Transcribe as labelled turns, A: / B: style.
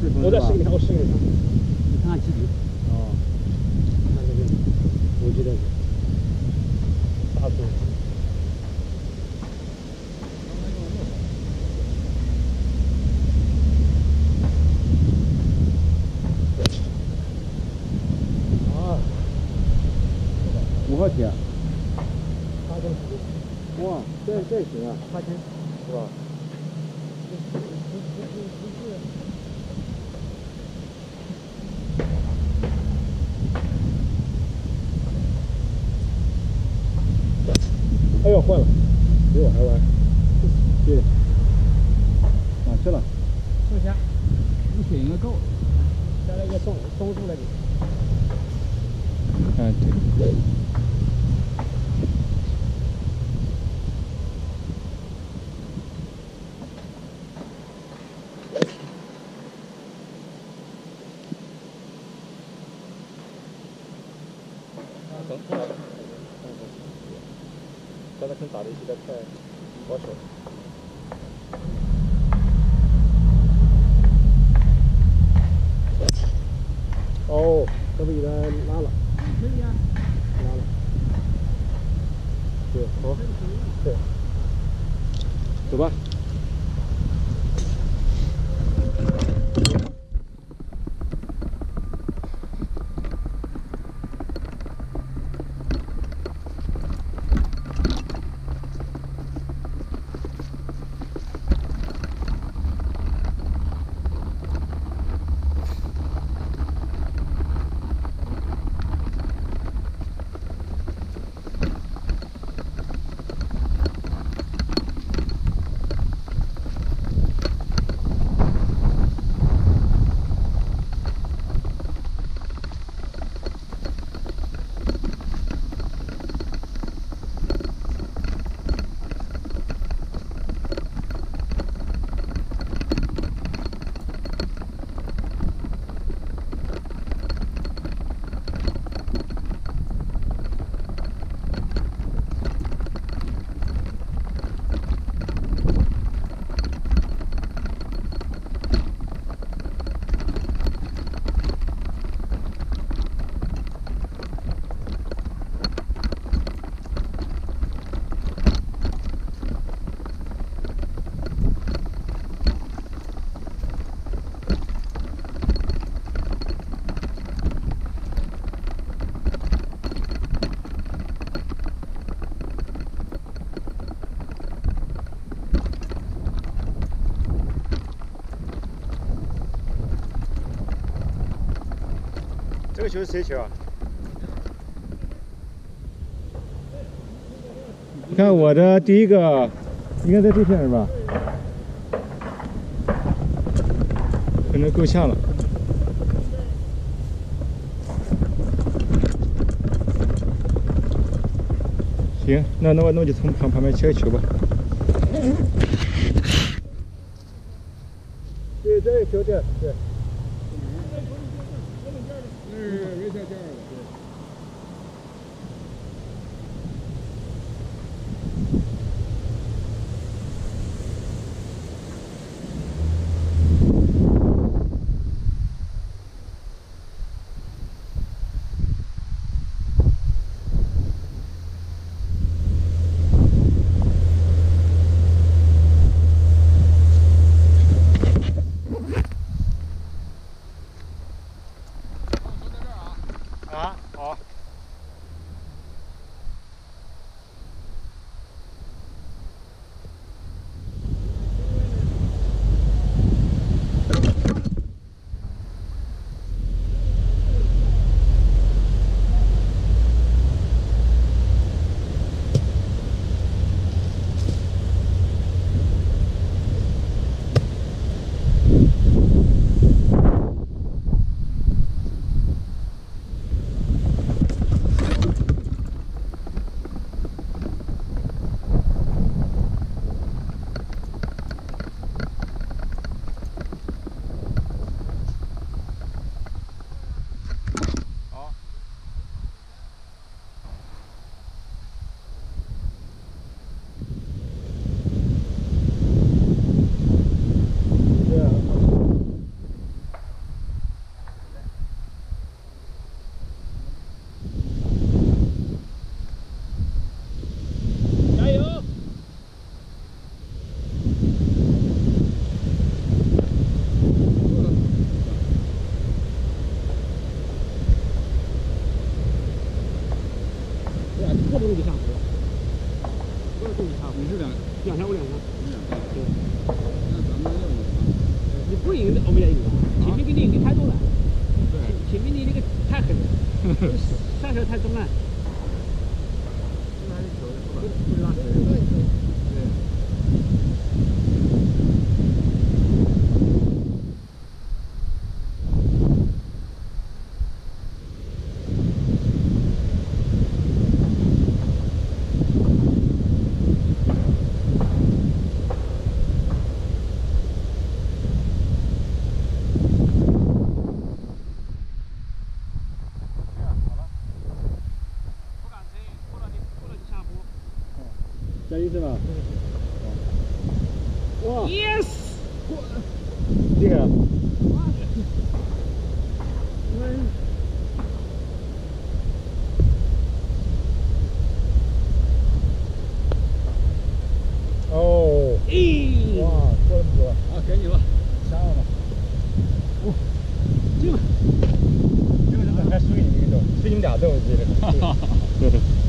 A: 我再试给你看，我试给你看。
B: 你看看基底。
A: 哦。看这个，我觉得是大头。啊。
B: 5号铁。
A: 8根10。
B: 哇，这行啊，8000
A: 是吧？哎呦，坏了，比我还歪。对，
B: 哪去了？
A: 剩下
B: 补水应该够了。
A: 加了一个松树那里。
B: 嗯，对。
A: 刚才坑打的有点太保守了。哦，这不有点拉了。可以啊。拉了。对，好。对。
B: 走吧。
A: 这个球是谁球啊？
B: 你看我的第一个，应该在这片是吧？可能够呛了。行，那我就从旁边切个球吧。
A: 对，这个球对。
B: 没下架了。
A: 啊，好。 过不容易下坡，过容易下坡。
C: 你是两
A: 两条我两条。对。
C: 那咱们要赢啊！
A: 你不赢我们也赢啊！前面给你赢的太多了。
C: 对。
A: 前面你那个太狠了，上车太重了。
C: 这还是球是吧？
A: 不知道。
C: 对。
B: 加一是吧？哇
A: ！Yes！
B: 这个。哦。
A: 咦！
B: 哇，过了不多。
C: 啊，给你了，
B: 下了吧。
A: 哦，进了。
B: 这个是还输你们一个，输你们俩这种机的。